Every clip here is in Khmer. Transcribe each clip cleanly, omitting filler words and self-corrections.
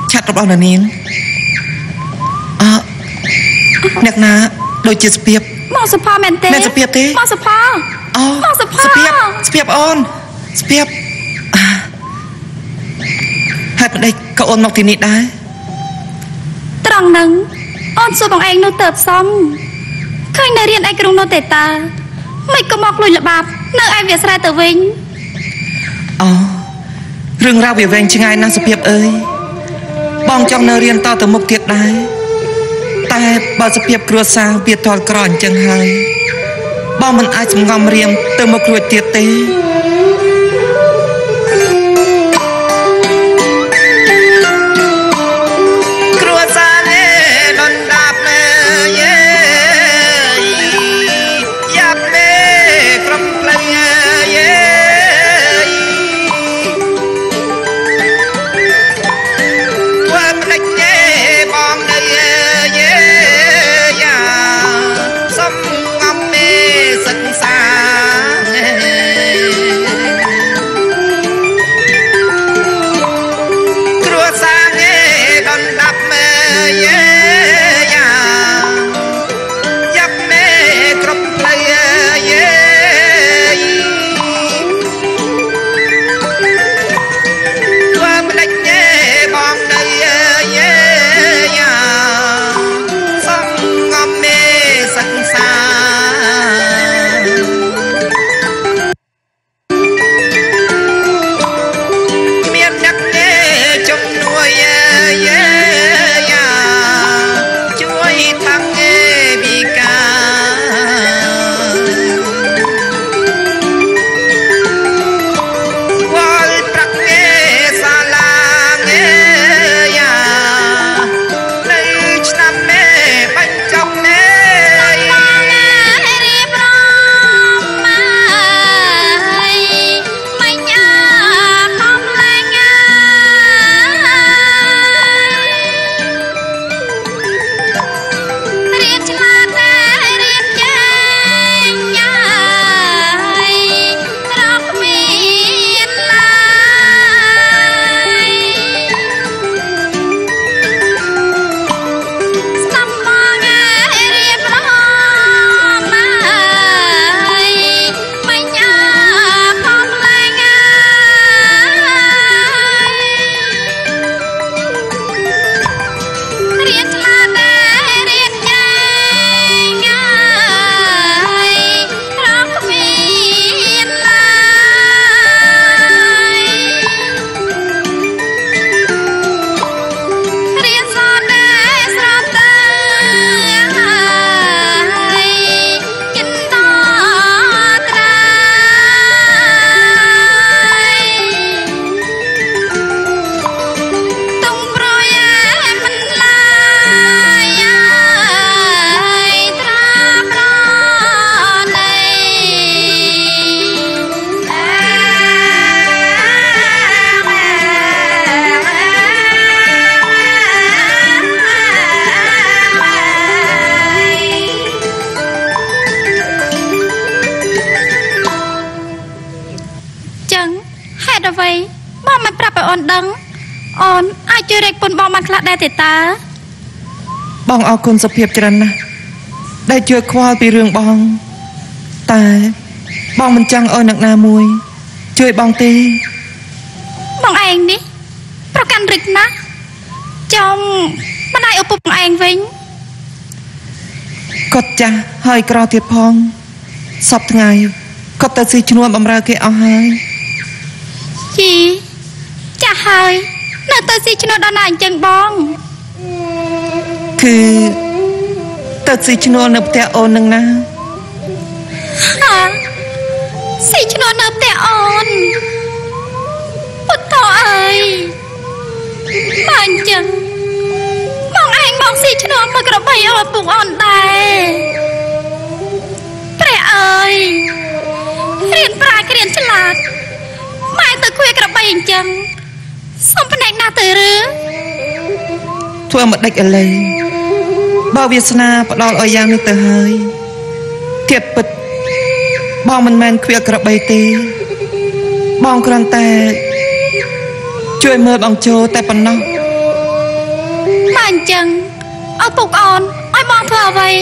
ឆាត់របស់នាងអ្នកណាដូចជាស្ពាបមកសុផាមែនទេមែនស្ពាបទេមកសុផាមកសុផាស្ពាបអូនស្ពាបហេតុប្តីក៏អូនមកទីនេះដែរត្រង់នឹងអូនសួរបងឯងនោះទៅផ្សំឃើញនៅរៀនឯក្រុងនោះទេតាមិនក៏មកលួចល្បាប់នៅឯវាស្រែទៅវិញរឿងរ៉ាវវាវែងឆ្ងាយណាស់សុភាពអើយបងចង់នៅរៀនតទៅមុខទៀតដែរតែបើសុភាពគ្រួសារវាថល់ក្រអញ្ចឹងហើយបងមិនអាចសំងំរៀងទៅមុខរួចទៀតទេបងអរគុណសុភាពច្រើនណាស់ដែលជួយខ្វល់ពីរឿងបងតែបងមិនចង់ឲ្យអ្នកណាមួយជួយបងទេបងឯងនេះប្រកាន់រឹកណាស់ចង់បណ្ដាយឪពុកបងឯងវិញគាត់ចាស់ហើយក្រទៀតផងសពថ្ងៃគាត់ទៅស៊ីឈ្នួលបំរើគេអស់ហើយជីចាស់ហើយនៅទៅស៊ីឈ្នួលដល់ណាអញ្ចឹងបងគឺទៅស៊ីឈ្នួលនៅផ្ទះអូននឹងណាស៊ីឈ្នួលនៅផ្ទះអូនពុតតើអើយបើអញ្ចឹងបងឯងមកស៊ីឈ្នួលមកក្របីឲ្យពុកអូនដែរព្រះអើយរៀនប្រាជ្ញរៀនឆ្លាតម៉ែទៅគួយក្របីអញ្ចឹងសុំផ្នែកណាទៅឬធ្វើមកដេចឥឡូវបើវាសនាផ្ដល់ឲ្យយ៉ាងនេះទៅហើយទៀតពិតបងមិនមែនខ្វៀលក្របីទេបងគ្រាន់តែជួយមើលបងជោតែប៉ុណ្ណោះអញ្ចឹងឪពុកអូនឲ្យបងធ្វើអ្វី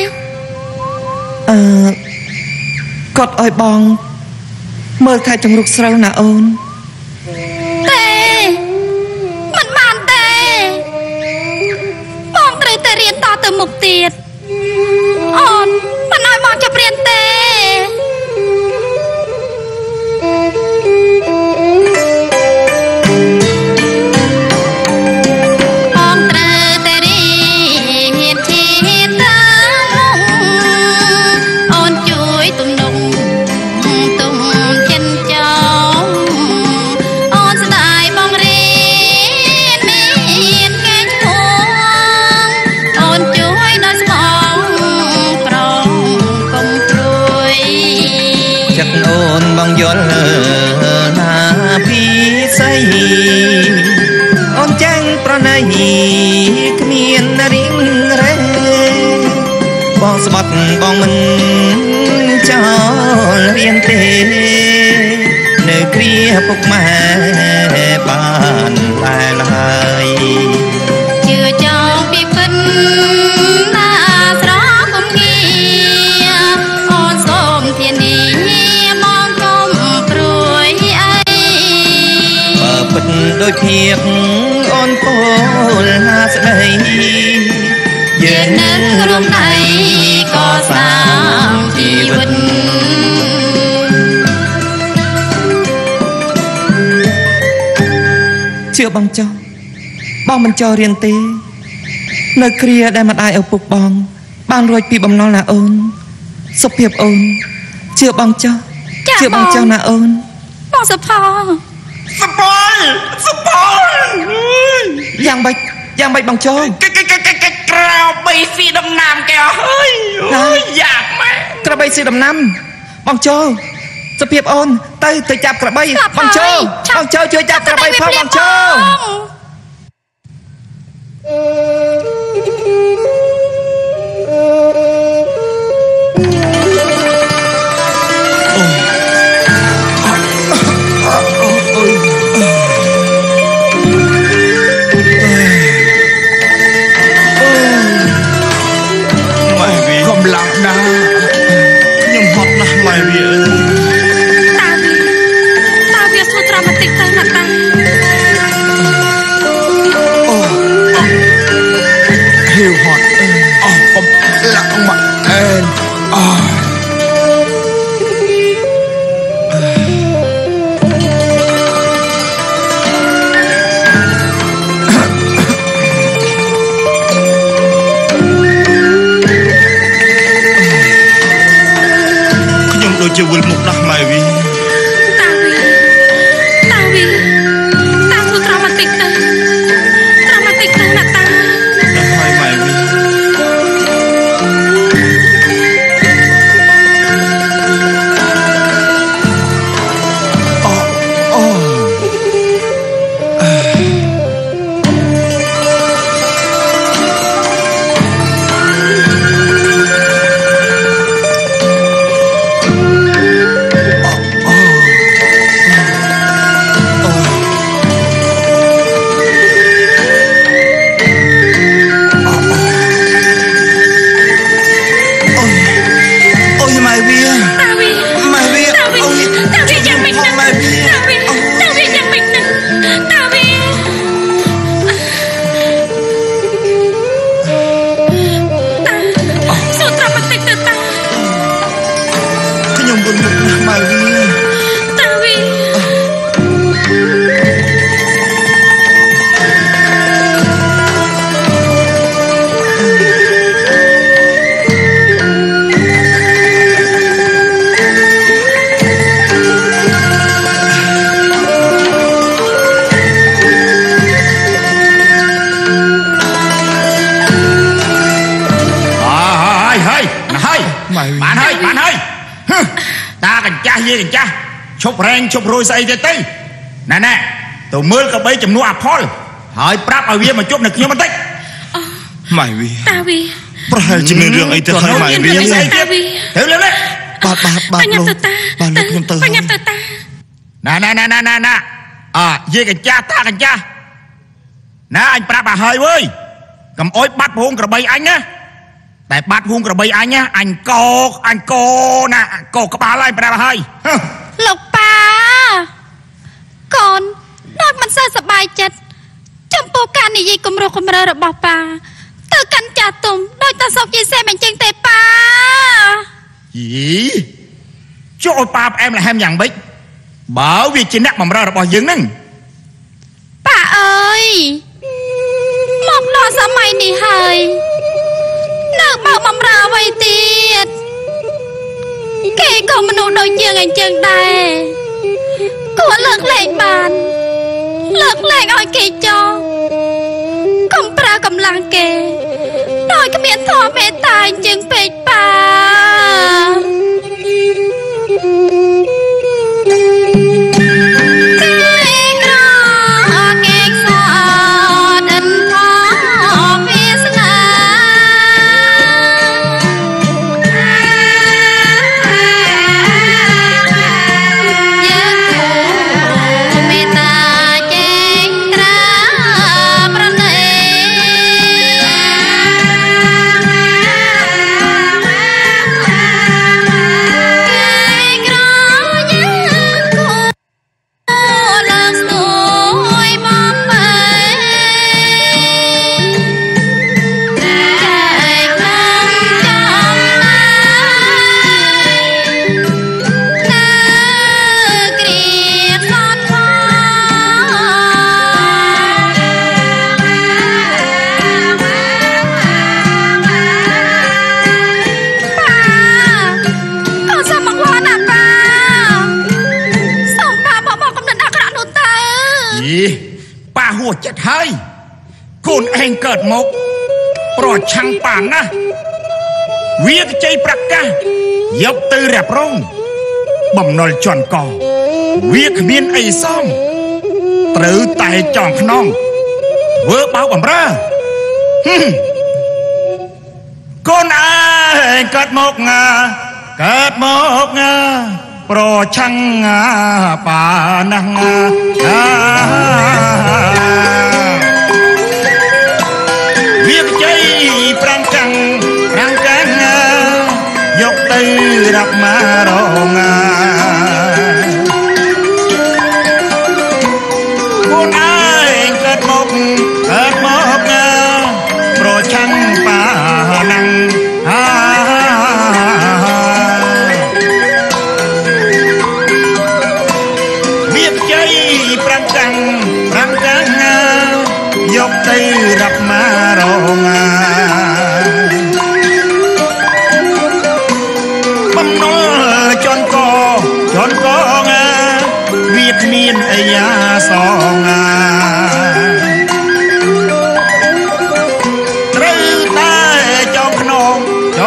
គាត់ឲ្យបងមើលខែជំរុកស្រូវណាអូនទេមិនបានទេបងត្រូវតែរៀនតទៅមុខទៀតអូនមិនឲ្យបងចាប់រៀនទេបងយល់ណាពីស្អីអូនចាំងប្រណីគ្មានរៀងរែបងស្បត់បងមិនចោលរៀនទេនៅគ្រាពុកម៉ែបានតែឡើយជឿចោលពីពិនណាស្រកុំងារអូនសូមធានាពិតដូចភាពអូនពោលណាស្ដីយើងនឹងរួមដៃកសាងជីវិតជឿបងចោលបងមិនចោលរៀនទេនៅគ្រាដែលម្ដាយឪពុកបងបានរួចពីបំណុលណាអូនសុភាពអូនជឿបងចោលជឿបងចោលណាអូនបងសុផលយ៉ាងម៉េចបងចោលក្របីស៊ីដំណាំគេអស់ហើយយ៉ាប់ម៉ែក្របីស៊ីដំណាំបងចោលសុភាពអូនទៅចាប់ក្របីបងចោលជួយចាប់ក្របីផងបងចោលជាវិលមុខណាស់ម៉ែវីតាធ្វើត្រង់បន្តិចទៅណាតាហើយម៉ែវីឈប់រែងឈប់រួយស្អីទៅណែទៅមើលកបីចំនួនអាផលហើយប្រាប់ឲ្យវាមកជប់នៅខ្ញុំបន្តិចម៉ៃវីតាវីប្រហែលជាមានរឿងអីទៅហើយម៉ៃវីទៅលើនេះបាទលោកខ្ញុំទៅបញ្ញាទៅតាណែយាយកញ្ចាស់តាកញ្ចាស់ណាអញប្រាប់ឲ្យហើយវើយ cầm ối bắt huống cả bay anh áแต่bắt huống cả bay anh á anh cô nè cô có ba lại bà hơi លោកប៉ាកូនដល់មិនសូវសប្បាយចិត្តចំពោះការនិយាយគំរោះគំរើរបស់ប៉ាទៅកាន់ចាស់ទុំដោយតាសុកយីសេមអញ្ចឹងទេប៉ាយីចូលប៉ាផ្អែមលហែមយ៉ាងម៉េចបើវាជាអ្នកបម្រើរបស់យើងហ្នឹងប៉ាអើយមកដល់សម័យនេះហើយនៅបើបម្រើអ្វីទៀតគេក៏មនុស្សដូចយើងអញ្ចឹងដែរគួរលើកលែងបានលើកលែងឲ្យគេចោលកុំប្រើកម្លាំងគេដោយគ្មានធម៌មេត្តាអញ្ចឹងពេកប៉ាចិត្តហើយកូនឯងកើតមកប្រឆាំងប៉ាណាវាខ្ចីប្រកាសយកទៅរ៉ាប់រងបំណុលជន់កវាគ្មានអីសមត្រូវតែចង់ខ្នងធ្វើបោកបំរើកូនឯងកើតមកប្រឆាំងប៉ាណាវាខ្ចីប្រាំងកាំងយកទៅរាប់មករងកូនឯងកើតមកប្រឆាំងប៉ាណាយកទៅរាប់មករងបំណុលជន់កវាគ្មានអាយ៉ាសងត្រូវតែចងខ្នង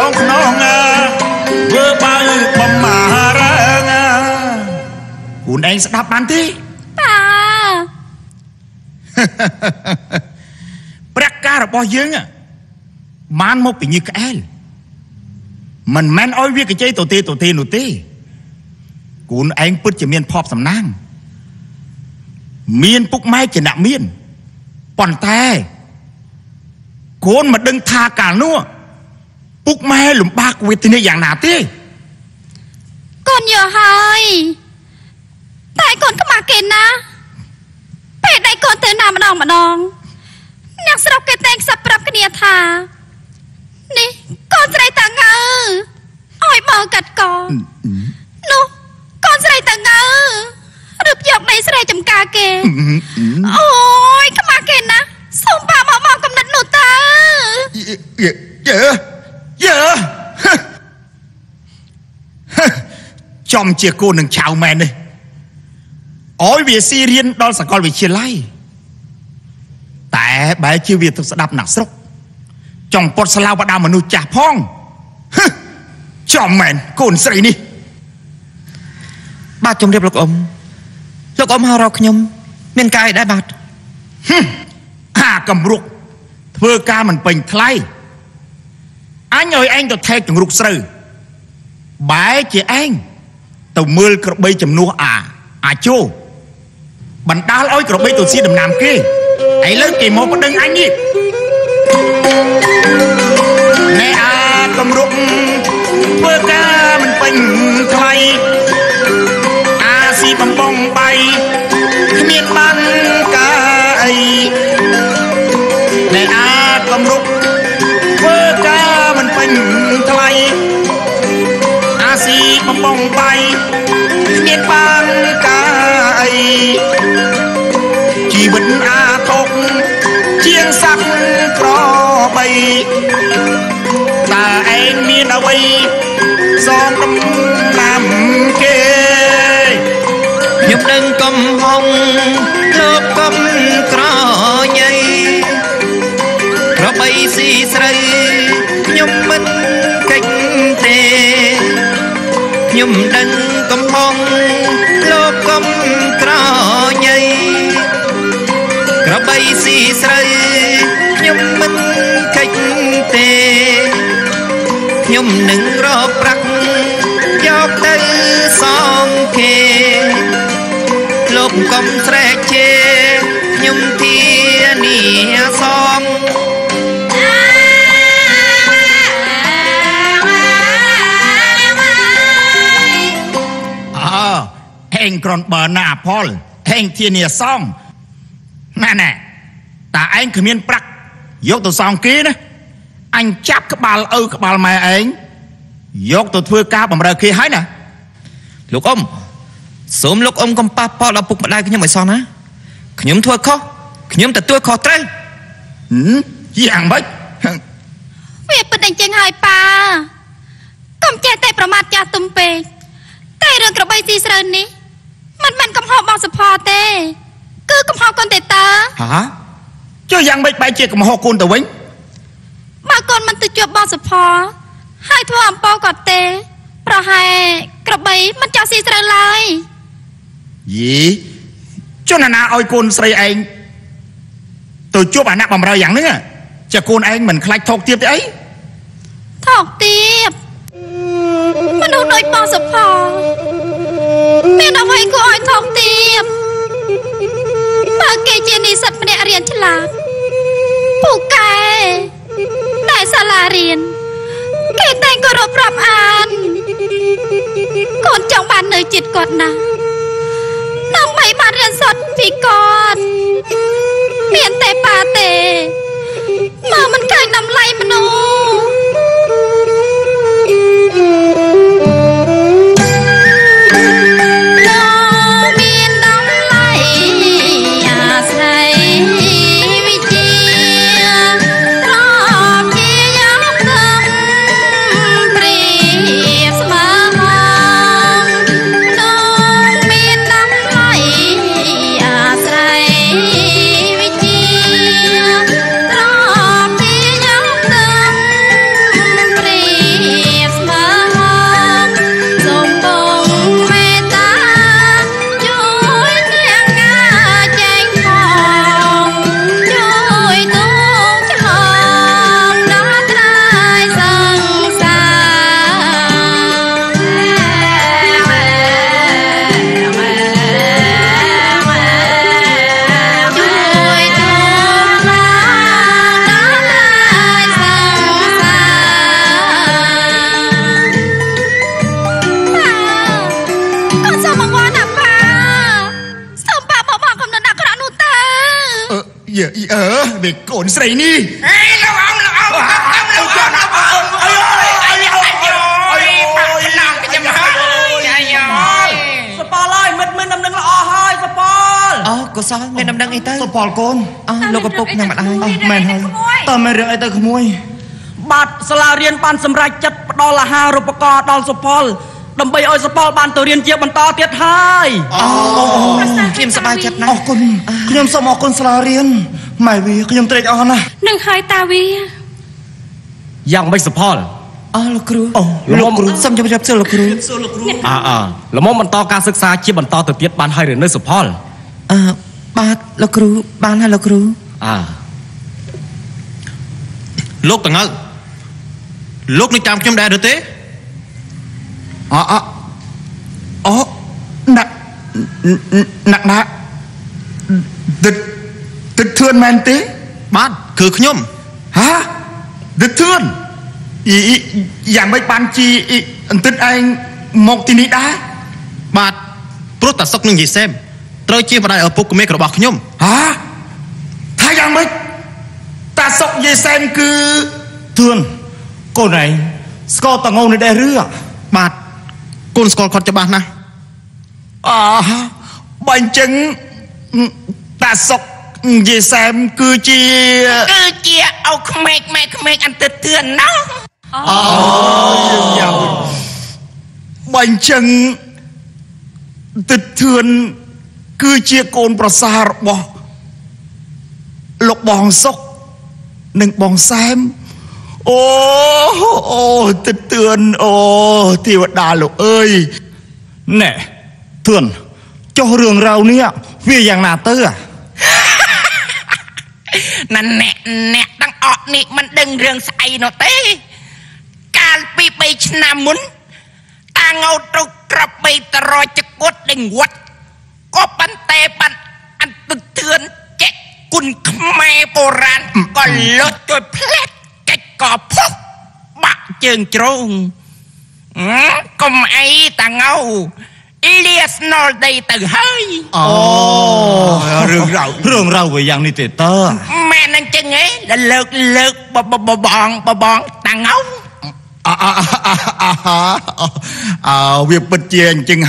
ធ្វើបើបំមារងគូនឯងស្ដាប់បានទេប៉ាព្រះការរបស់យើងបានមកពីញើសក្អែលមិនមែនឲ្យវាកជ័យទៅទេនោះទេគូនឯងពិតជាមានភ័ព្វសំណាងមានពុកម៉ែជាអ្នកមានប៉ុន្តែកូនមិនដឹងថាកាលនោះពុកម៉ែលំបាកវេទនាយ៉ាងណាទេកូនយល់ហើយតែកូនខ្មាស់គេណាពេលដែលកូនទៅណាម្ដងអ្នកស្រុកគេតែងខ្សឹបប្រាប់គ្នាថានេះកូនស្រីតាងើឲ្យបើកាត់កនោះកូនស្រីតាងើរឹបយកដីស្រែចំការគេអូយខ្មាស់គេណាសូមប៉ាមកកំណត់នោះតើចំជាកូននឹងឆៅមែននេះអោយវាស៊ីរៀនដល់សាកលវិទ្យាល័យតែបែរជាវាទៅស្ដាប់ណាក់ស្រុកចង់ពត់ស្លាវបដាមនុស្សចាស់ផងចំមែនកូនស្រីនេះបាទជំរាបលោកអ៊ំហៅរកខ្ញុំមានការអីដែរបាទអាកំរុកធ្វើការមិនពេញថ្លៃអញឲ្យឯងទៅថែកចង្រុកស្រូវបែរជាឯងទៅមើលក្របីចំនួនអាចោបណ្ដាលឲ្យក្របីទៅស៊ីដំណាំគេឥឡូវគេមកប្តឹងអញនេះអ្នកអាចគម្រប់ធ្វើការមិនពេញថ្លៃអាស៊ីបំបងbayគ្មានបានការអីអ្នកអាចគម្រប់ធ្វើការមិនពេញថ្លៃអាស៊ីបំបងbayគ្មានបានការអីជីវិតអាថុកជាងសត្វក្របីតើឯងមានអ្វីសងដំណាំគេខ្ញុំដឹងកំហុងលោកកំក្រញ៉ៃក្របីស៊ីស្រូវខ្ញុំមិនកិច្ចទេខ្ញុំដឹងកំហុងលោកកំក្រញ៉ៃក្របីស៊ីស្រូវខ្ញុំមិនកិច្ចទេខ្ញុំនឹងរកប្រាក់យកទៅសងគេលោកកំស្រែកជេរខ្ញុំធានាសងហេងក្រនបើណាផលហេងធានាសងណែតើឯងគ្មានប្រាក់យកទៅសងគេណាអញចាប់ក្បាលឪក្បាលម៉ែឯងយកទៅធ្វើការបម្រើគេហើយណាលោកអ៊ំសូមលោកអ៊ំកុំប៉ះពាល់ដល់ពុកម្ដាយខ្ញុំឲ្យសោះណាខ្ញុំធ្វើខុសខ្ញុំទទួលខុសត្រូវយ៉ាងម៉េចវាពិតអញ្ចឹងហើយប៉ាកុំចេះតែប្រមាថចាស់ទុំពេកតែរឿងក្របីស៊ីស្រូវនេះមិនមែនកំហុសបងសុផលទេគឺកំហុសកូនទេតាហាចុះយ៉ាងម៉េចបែរជាកំហុសកូនទៅវិញបើកូនមិនទៅជួបបងសុផលហើយធ្វើអំពើគាត់ទេប្រហែលក្របីមិនចោះស៊ីស្រូវឡើយយីចុះណាឲ្យកូនស្រីឯងទៅជួបអាអ្នកបំរើយ៉ាងនេះចាកូនឯងមិនខ្លាចថោកទាបទេអីថោកទាបមនុស្សដូចបងសុផលមានអ្វីគួរឲ្យថោកទាបបើគេជានិស្សិតម្នាក់រៀនឆ្លាតពូកែតែសាលារៀនគេតែងគោរពរាប់អានកូនចង់បាននៅចិត្តគាត់ណាដើម្បីបានរៀនសូត្រពីគាត់មានតែប៉ាទេមកមិនឃើញតម្លៃមនុស្សវាកូនស្រីនេះលោកអ៊ំសប៉លហើយមិនដំណឹងល្អហើយសប៉លអូកុសលមានដំណឹងអីទៅសប៉លកូនលោកឪពុកខ្ញុំម្ដាយមែនហើយតើមានរឿងអីទៅក្មួយបាទសាលារៀនបានសម្រេចចិត្តផ្ដល់អាហារូបករណ៍ដល់សប៉លដើម្បីឲ្យសប៉លបានទៅរៀនជាបន្តទៀតហើយខ្ញុំសប្បាយចិត្តណាស់អរគុណខ្ញុំសូមអរគុណសាលារៀនម៉ែវាខ្ញុំត្រេកអរណាស់នឹងហើយតាវាយ៉ាងម៉េចសផលលោកគ្រូលោកគ្រូសូមជម្រាបសួរលោកគ្រូល្មមបន្តការសិក្សាជាបន្តទៅទៀតបានហើយឬនៅសផលបាទលោកគ្រូបានហើយលោកគ្រូលោកតងើលោកនឹងតាមខ្ញុំដែរឬទេណាទឹកធឿនមែនទេបាទគឺខ្ញុំហ hả đứt thươn dạng mấy ban chi tức anh một tí ní đá បាទព្រោះតាសុកនឹងនិយាយសែមត្រូវជាម្ដាយឪពុកក្មេករបស់ខ្ញុំ hả thay dạng mấy ta sọc dây xem cứ thươn cô này sco tầng ngô này đè rưa បាទកូនស្គាល់គាត់ច្បាស់ណាស់ bánh trứng ta sọc dây xem cứ chia áo khmếch mẹ khmếch ăn tết thươn nó bánh trứng tết thươn cứ chia côn prasa bỏ lục bong sốc nâng bong xem ô tết thươn ô thì vật đà lục ơi nè thươn cho rường rau nia vì dạng nào tớ à นั่นแน่ตั้งออกนี่มันดึงเรื่องใส่เนาะเต้การปีไปชนะมุนตาเงาตกกระไปตรอยจะกดดึงวัดก็ปันเตปันอันตึกเตือนแจกกุนขมายโบราณก็ลดโดยเพลดแกก่อพกบะเจิงจงก็ไม่ตาเงาเลียสนอลได้ตื่นเฮ้ย rường rau về dạng này tớ แม่นั่งจังไงแล้วเลิกบองตังเอา việc bật chèn chừng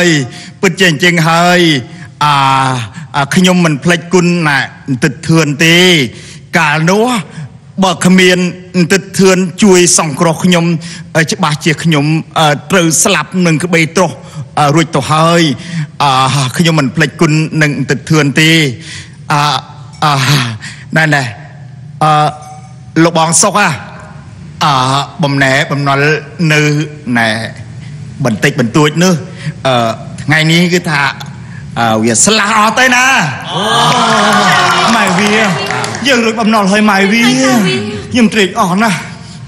hơi khi nhom mình plek kun nè tịch thườn tê cả nó bờ khamiên tịch thườn chui sòng cỏ khi nhom ba chia khi nhom từ slap nâng cái bê trô rồi tổ hơi khi nhom mình plek kun nâng tịch thườn tê này này lục bong sọc bầm nè bầm nói nữ nè bẩn tịch bẩn tuổi nữa ngày ní cứ thà việc sla ở tay nè mày vía giờ được bầm nọ hơi mày vía nhưng trịch ở nè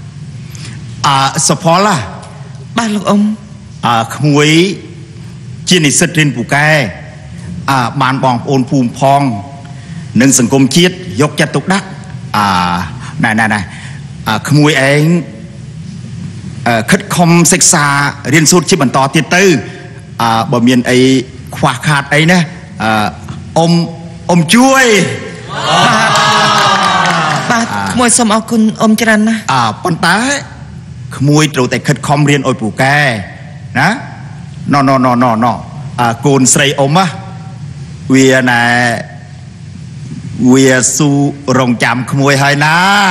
sập phó là ba lục ông muối chia này sệt trên bù kè bàn bòng ôn phùm phong nâng sừng công chiết dốc chặt tục đắc nàyขโมยเองคัดคอมศึกษาเรียนสูตรชิบันต่อติดตื้อบ่มีไอ้ขวาขาดไอ้นะอมช่วยបាទក្មួយសូមអរគុណអ៊ំច្រើនណាស់ប៉ុន្តែក្មួយត្រូវតែខិតខំរៀនឲ្យពូកែណាណកូនស្រីអ៊ំវាណែវាស៊ូរងចាំក្មួយហើយណា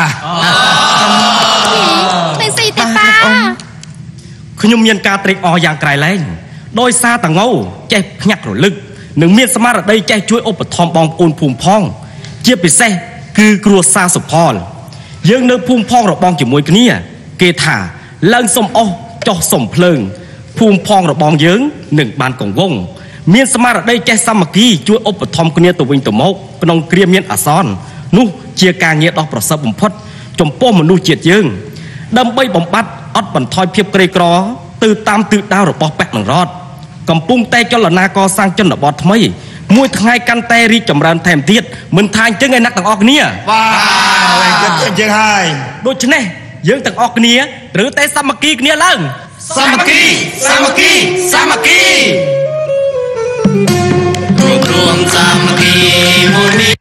ไม่สิแต่ป้าខ្ញុំមានការត្រេកអរយ៉ាងក្រៃលែងដោយសារតងោចេះភ្ញាក់រលឹកនិងមានស្មារតីចេះជួយឧបត្ថម្ភបងប្អូនភូមិផងជាពិសេសគឺគ្រួសារសុផលយើងនៅភូមិផងរបងជាមួយគ្នាគេថាឡើងសុំអស់ចុះសុំភ្លើងភូមិផងរបងយើងនឹងបានកង្វងមានស្មារតីចេះសាមគ្គីជួយឧបត្ថម្ភគ្នាទៅវិញទៅមកក្នុងគ្រាមានអាសន្ននោះជាការងារដ៏ប្រសើរបំផុតចំពោះមនុស្សជាតិយើងដើម្បីបំបត្តិអត់បន្ថយភាពក្រីក្រទៅតាមទិសដៅរបស់បេក្ខនឹងរដ្ឋកំពុងតែចលនាកសាងជនបទថ្មីមួយថ្ងៃកាន់តែរីកចម្រើនថែមទៀតមិនថាអញ្ចឹងឯអ្នកទាំងអស់គ្នាបាទអញ្ចឹងហើយដូច្នេះយើងទាំងអស់គ្នាត្រូវតែសាមគ្គីគ្នាឡើងសាមគ្គីរួមសាមគ្គីមួយ